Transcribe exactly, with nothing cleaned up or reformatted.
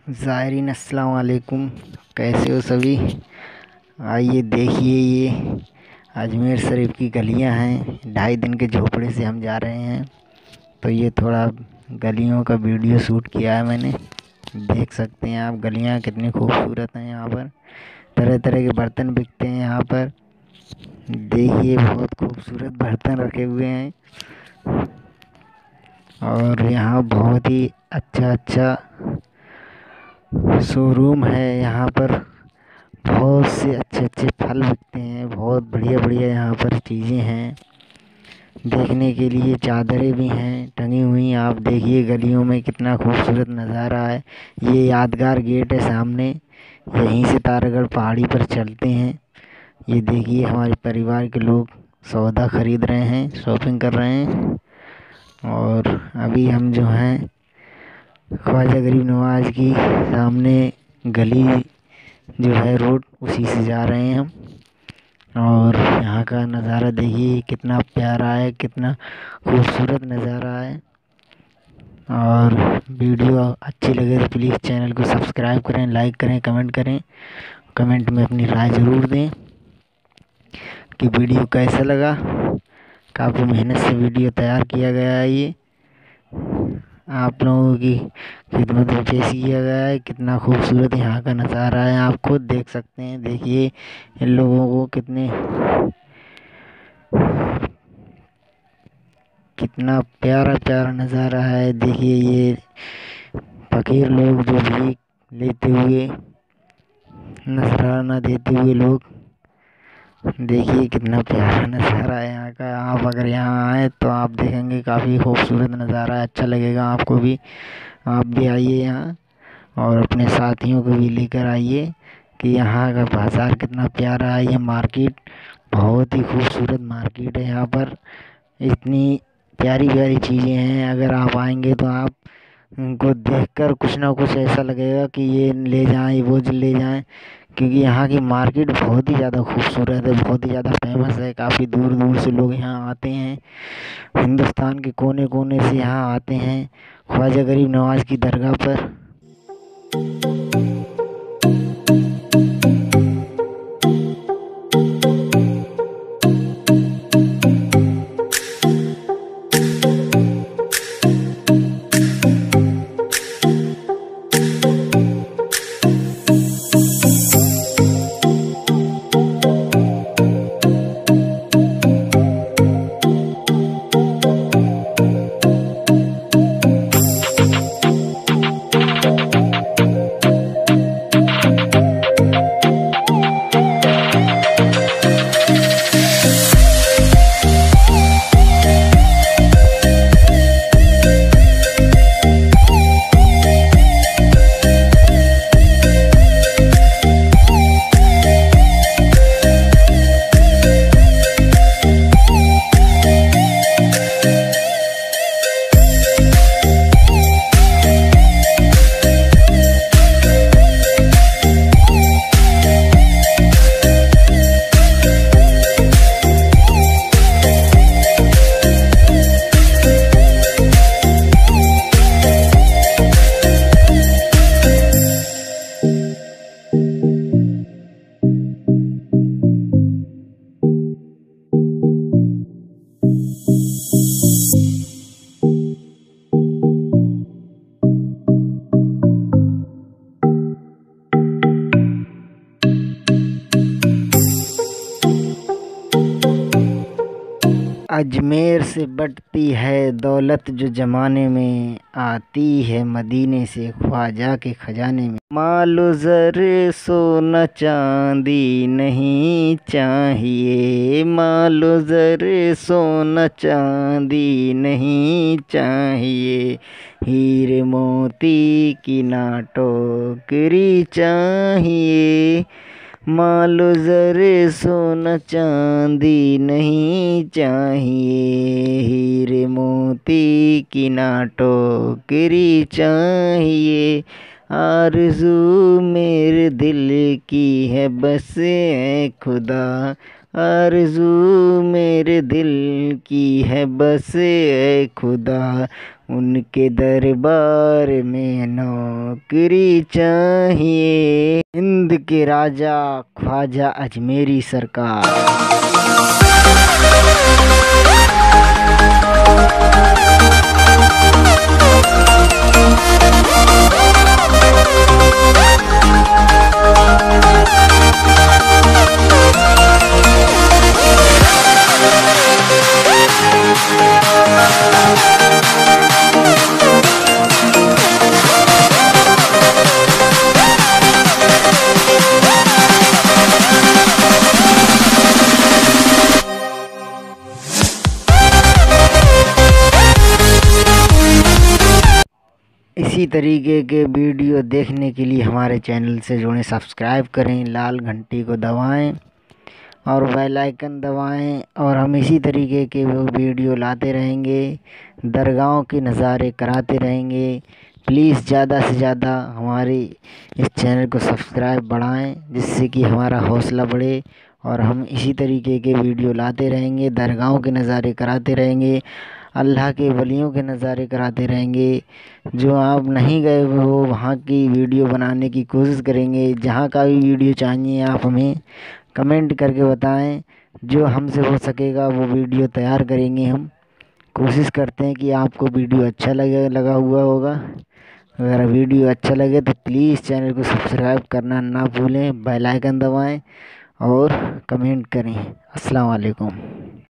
ज़ायरीन अस्सलाम वालेकुम। कैसे हो सभी। आइए देखिए, ये अजमेर शरीफ की गलियां हैं। ढाई दिन के झोपड़े से हम जा रहे हैं, तो ये थोड़ा गलियों का वीडियो शूट किया है मैंने। देख सकते हैं आप, गलियां कितनी खूबसूरत हैं। यहाँ पर तरह तरह के बर्तन बिकते हैं। यहाँ पर देखिए, बहुत खूबसूरत बर्तन रखे हुए हैं और यहाँ बहुत ही अच्छा अच्छा शोरूम है। यहाँ पर बहुत से अच्छे अच्छे फल बिकते हैं। बहुत बढ़िया बढ़िया यहाँ पर चीज़ें हैं देखने के लिए। चादरें भी हैं टंगी हुई। आप देखिए गलियों में कितना खूबसूरत नज़ारा है। ये यादगार गेट है सामने। यहीं से तारागढ़ पहाड़ी पर चलते हैं। ये देखिए, हमारे परिवार के लोग सौदा ख़रीद रहे हैं, शॉपिंग कर रहे हैं। और अभी हम जो हैं ख्वाजा गरीब नवाज़ की सामने गली जो है रोड, उसी से जा रहे हैं हम। और यहाँ का नज़ारा देखिए कितना प्यारा है, कितना खूबसूरत नज़ारा है। और वीडियो अच्छी लगे तो प्लीज़ चैनल को सब्सक्राइब करें, लाइक करें, कमेंट करें। कमेंट में अपनी राय ज़रूर दें कि वीडियो कैसा लगा। काफ़ी मेहनत से वीडियो तैयार किया गया है। ये आप लोगों की खिदमत में पेश किया गया है। कितना खूबसूरत यहाँ का नज़ारा है, आप खुद देख सकते हैं। देखिए इन लोगों को कितने कितना प्यारा प्यारा नज़ारा है। देखिए ये फ़कीर लोग जो भीख लेते हुए, नजराना देते हुए लोग, देखिए कितना प्यारा नज़ारा है यहाँ का। आप अगर यहाँ आए तो आप देखेंगे काफ़ी खूबसूरत नज़ारा है, अच्छा लगेगा आपको भी। आप भी आइए यहाँ और अपने साथियों को भी लेकर आइए कि यहाँ का बाज़ार कितना प्यारा है। ये मार्केट बहुत ही खूबसूरत मार्केट है। यहाँ पर इतनी प्यारी प्यारी चीज़ें हैं। अगर आप आएंगे तो आप उनको देखकर कुछ ना कुछ ऐसा लगेगा कि ये ले जाएं, वो ले जाएं, क्योंकि यहाँ की मार्केट बहुत ही ज़्यादा खूबसूरत है, बहुत ही ज़्यादा फेमस है। काफ़ी दूर दूर से लोग यहाँ आते हैं, हिंदुस्तान के कोने कोने से यहाँ आते हैं ख्वाजा गरीब नवाज़ की दरगाह पर। अजमेर से बढ़ती है दौलत जो ज़माने में आती है मदीने से ख्वाजा के खजाने में। मालो ज़र सोना चांदी नहीं चाहिए, मालो ज़र सोना चांदी नहीं चाहिए, हीरे मोती की ना टोकरी चाहिए। मालो ज़र सोना चांदी नहीं चाहिए, हीरे मोती की ना टोकरी चाहिए। आरज़ू मेरे दिल की है बस ए खुदा, आरज़ू मेरे दिल की है बस ए खुदा, उनके दरबार में नौकरी चाहिए। हिंद के राजा ख्वाजा अजमेरी सरकार। इसी तरीके के वीडियो देखने के लिए हमारे चैनल से जुड़ें, सब्सक्राइब करें, लाल घंटी को दबाएं और बेल आइकन दबाएं, और हम इसी तरीके के वो वीडियो लाते रहेंगे, दरगाहों के नज़ारे कराते रहेंगे। प्लीज़ ज़्यादा से ज़्यादा हमारे इस चैनल को सब्सक्राइब बढ़ाएं, जिससे कि हमारा हौसला बढ़े और हम इसी तरीके के वीडियो लाते रहेंगे, दरगाहों के नज़ारे कराते रहेंगे, अल्लाह के वलियों के नज़ारे कराते रहेंगे। जो आप नहीं गए हो वहाँ की वीडियो बनाने की कोशिश करेंगे। जहाँ का भी वीडियो चाहिए आप हमें कमेंट करके बताएं, जो हमसे हो सकेगा वो वीडियो तैयार करेंगे। हम कोशिश करते हैं कि आपको वीडियो अच्छा लगे लगा हुआ होगा। अगर वीडियो अच्छा लगे तो प्लीज़ चैनल को सब्सक्राइब करना ना भूलें, बेल आइकन दबाएं और कमेंट करें। अस्सलाम वालेकुम।